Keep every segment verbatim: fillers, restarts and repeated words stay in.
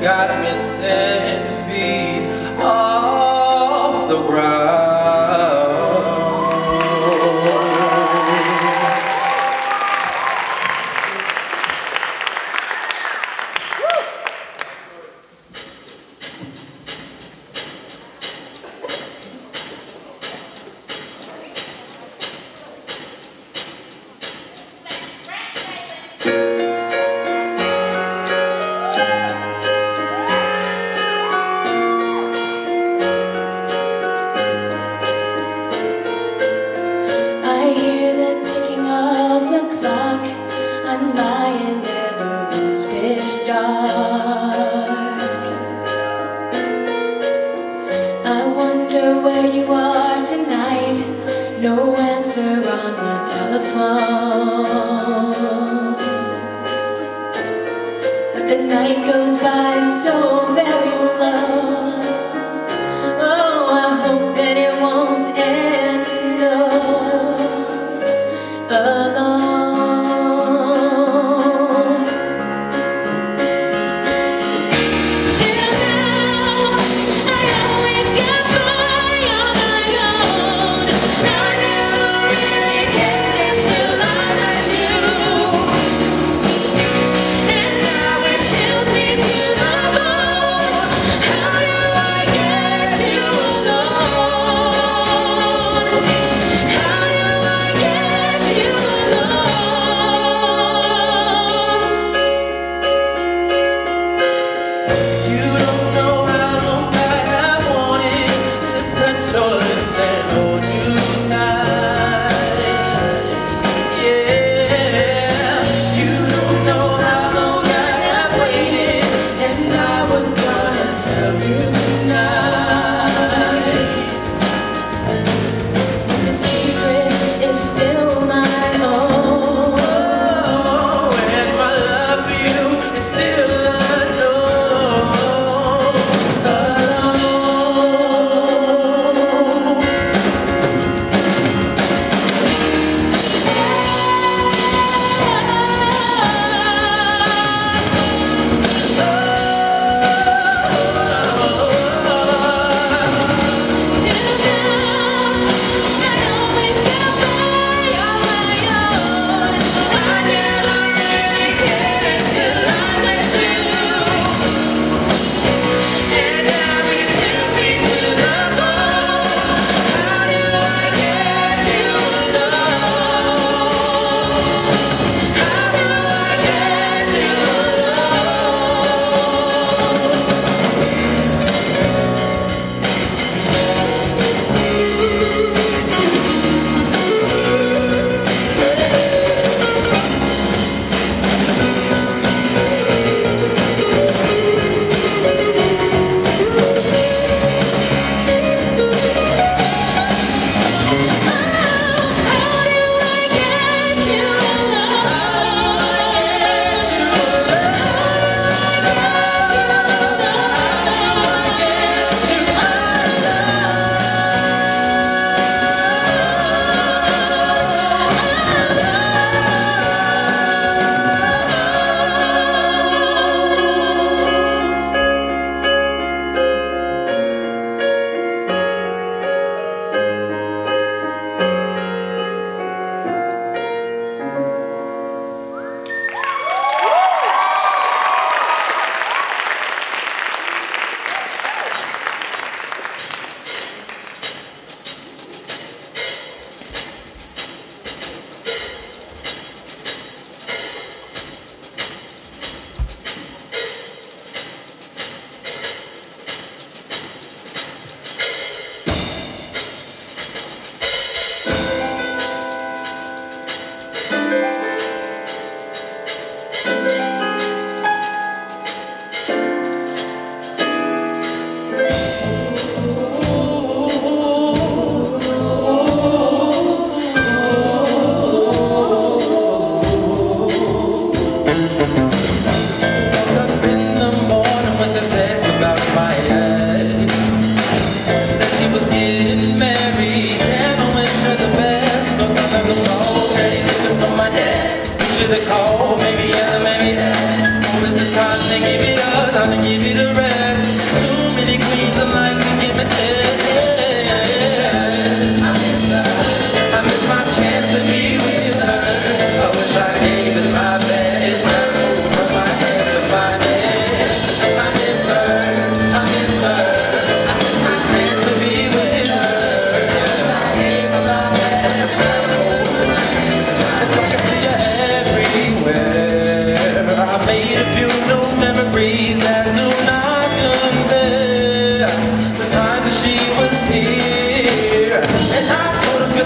got me ten feet off the ground. I wonder where you are tonight. No answer on the telephone, but the night goes by so very slow. Oh, I hope that it won't end alone. I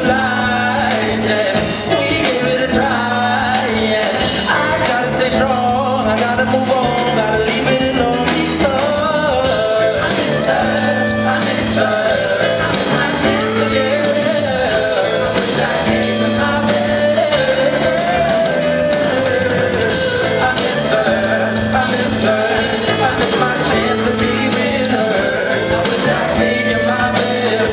lights, and we gave it a try. And I gotta stay strong, I gotta move on, gotta leave it alone because I miss her, I miss her, I miss my chance again. I wish I gave her my best. I miss her, I miss her, I miss my chance to be with her. I wish I gave you my best.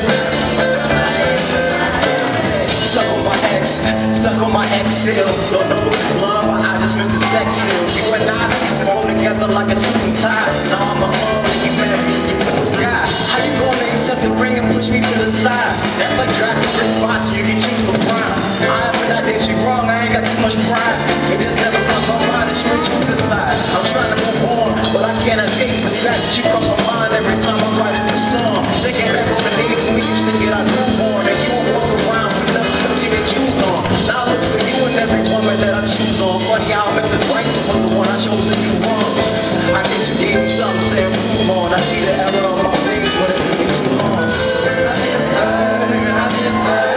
Stuck on my ex, stuck on my ex still. Don't know if it's love or I just miss the sex feel. You and I used to go together like a suit and tie. Now I'm alone and you married, you newest guy. How you gonna accept the ring and push me to the side? That's like drafting for box, you can choose LeBron. I admit I did you wrong, I ain't got too much pride. It just never crossed my mind that you would choose this side. I'm trying to move on, but I cannot take the fact that you cross my mind every time I write a new song. Thinking back on the days when we used to get our groove on, and you would walk around with nothing but you can choose on. Now I look for you and every woman that I choose on. Funny how Missus Right was the one I chose to do wrong. I guess you gave me something to say move on. I see the error on my face, but it's been too long. I miss her, I miss her.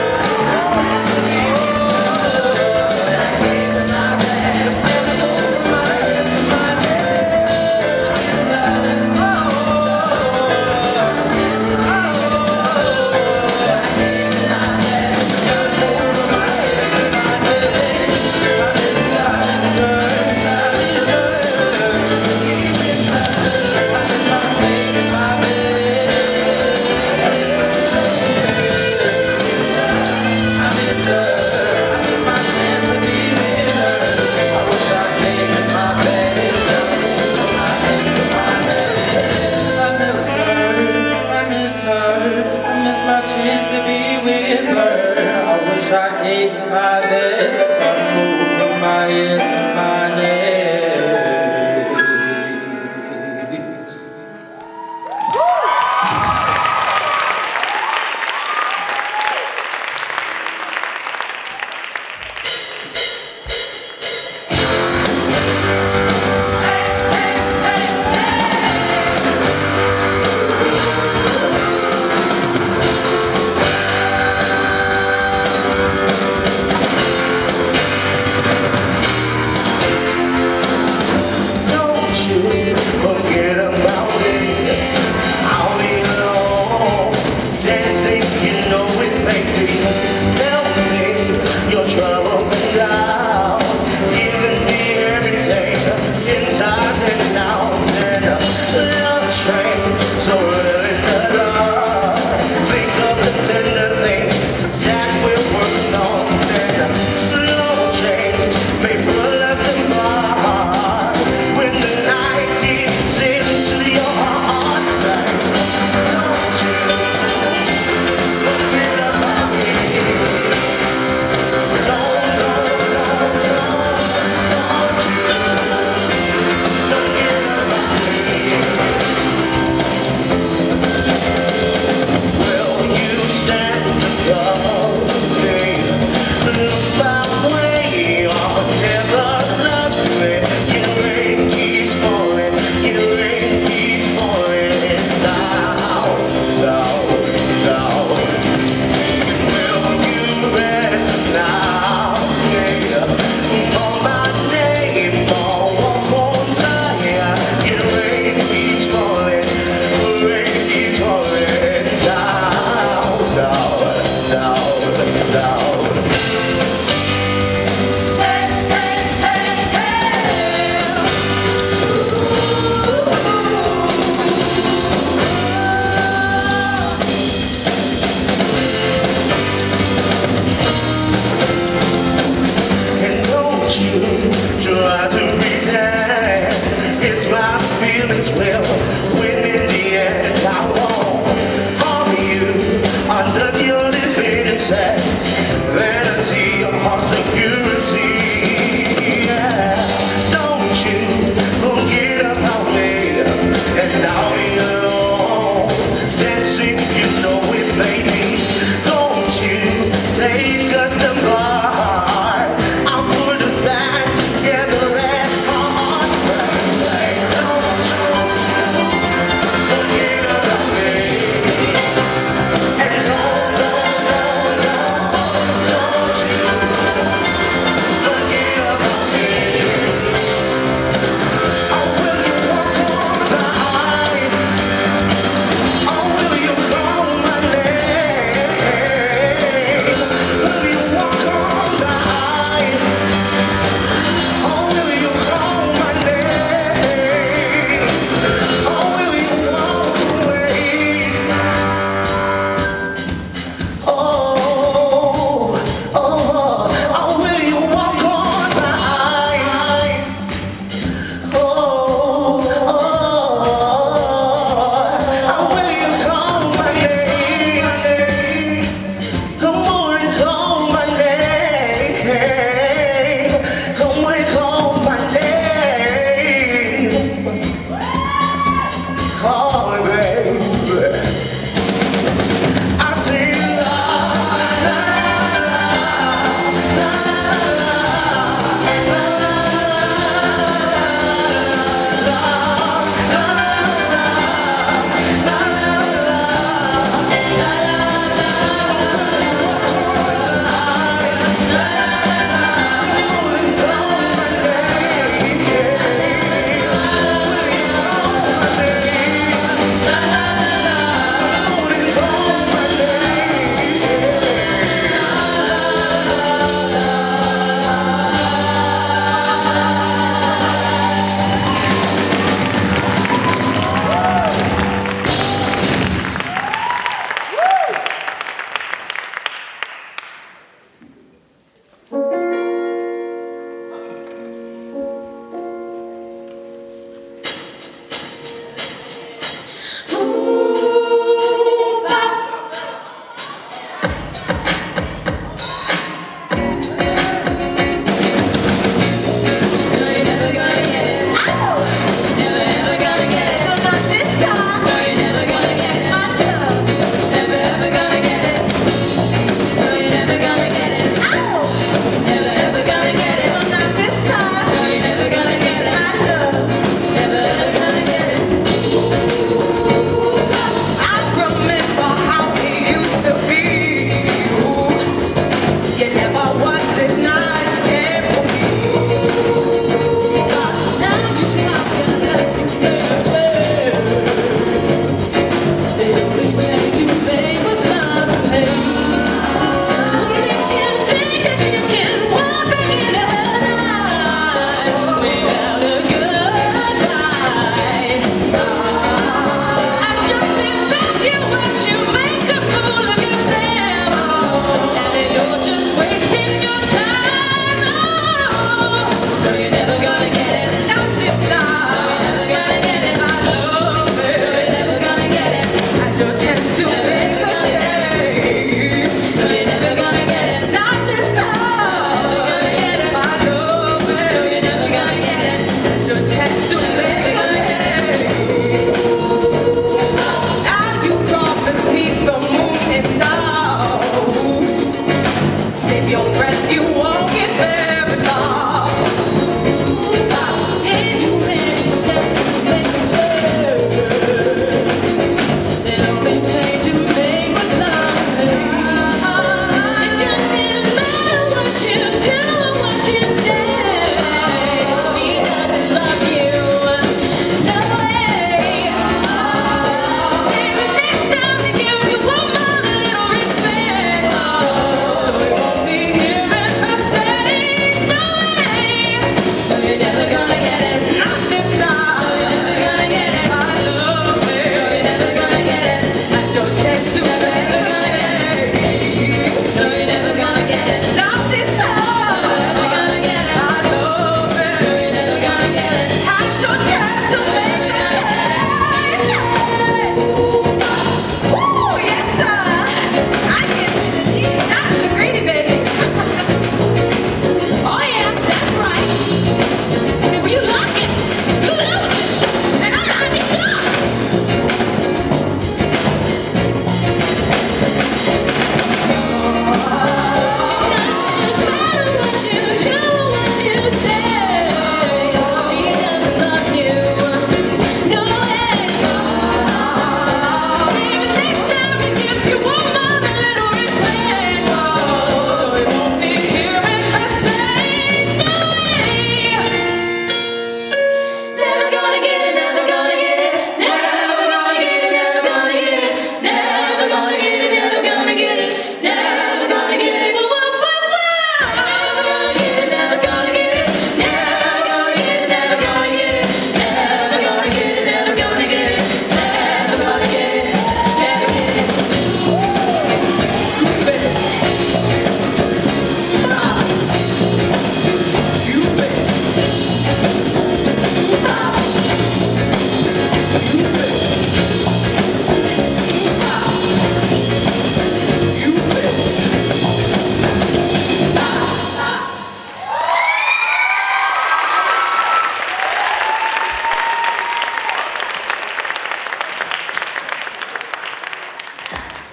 I gave you my best, gotta move from my yes to my next.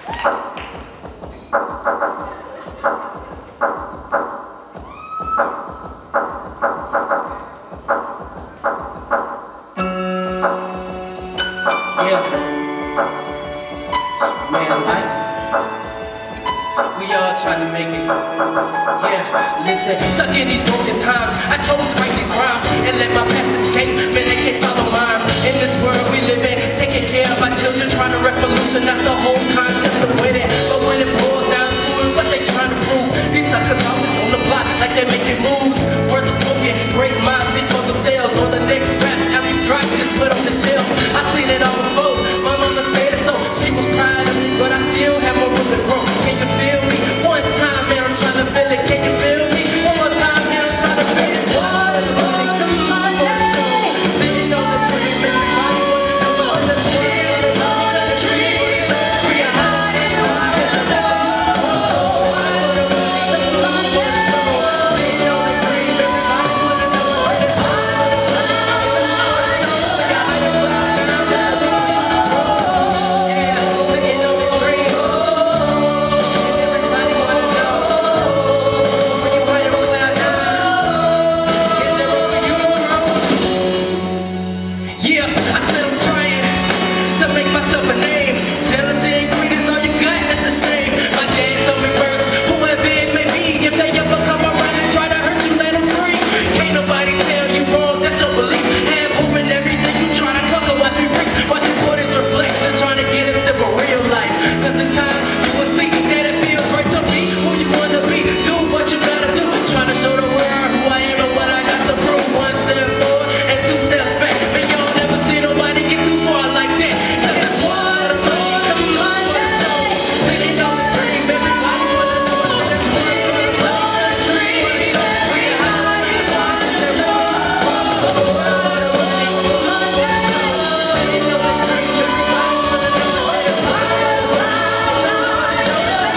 Trying to make it. Yeah, listen, stuck in these broken times, I chose to write these rhymes and let my past escape. Man, they can't follow mine. In this world we live in, taking care of our children, trying to revolutionize the whole concept of winning. But when it boils down to it, what they trying to prove? These suckers always on the block like they're making moves. Words are spoken, great minds speak for themselves. On the next rap, after you drop it, just put on the shelf. I seen it all before, my mama said so. She was proud of me, but I still have more room to grow. Can you feel me? Can you feel me? One more time, man, I'm trying to feel it. One Monday, sitting on the tree, everybody wanna know what the sitting on the tree. We are high and high and low. One Monday, sitting on the tree, everybody wanna know what the sitting on the tree. We are high and high and low. Yeah, sitting on the tree. Everybody wanna know. Yeah, I said I'm trying to make myself a name. Jealousy and greed is all you got, that's a shame. My dad told me first, whoever it may be, if they ever come around and try to hurt you, let them free. Can't nobody tell you wrong, that's your belief. Have hope in everything you try to conquer, watch me reach. Watch your borders reflect, just trying to get a step of real life. Cause in time, you will see that it feels right to be who you wanna be. Do what you gotta do, trying to show the world who I am and what I got to prove. One step forward and two steps back. And y'all never see nobody get too far like that. Cause it's one Monday, sitting on the dream. Everybody wanna know what it's one Monday, dream. We high and high and low. One Monday, sitting on the dream. Everybody wanna know what it's one Monday,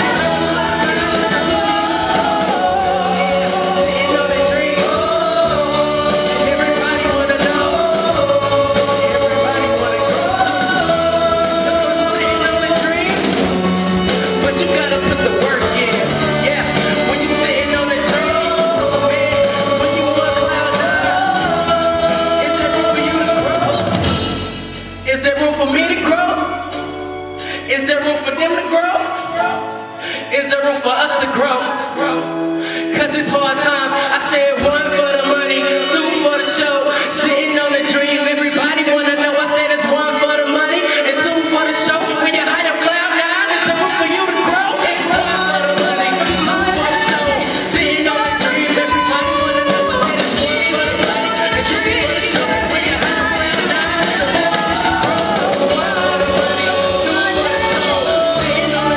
sitting on the dream. Everybody wanna know. Everybody wanna go. Sitting on the dream, but you gotta put the work in. Yeah, when you sitting on the dream, man, when you on cloud nine, is there room for you to grow? Is there room for me to grow? Is there room for them to grow? Is there room for us to grow? Cause it's hard times. I said one for the money, two for the show. Sitting on the dream, everybody wanna know. I said it's one for the money and two for the show. When you're high up cloud nine, is there room for you to grow? It's one for the money, two for the show. Sitting on the dream, everybody wanna know. I said it's one for the money and two for the show. When you're high up cloud nine, is there room for you to grow? One for the money, two for the show. Sitting on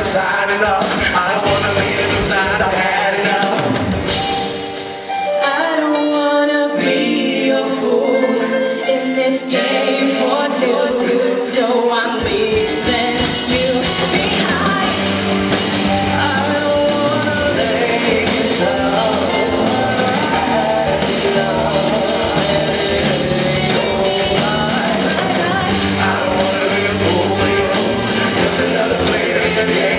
signing up. I don't wanna be a loser, I've had enough. I don't wanna be a fool in this game for two, so I'm leaving you behind. I don't wanna lay you down. I don't wanna be a fool for you. Just another player in the game.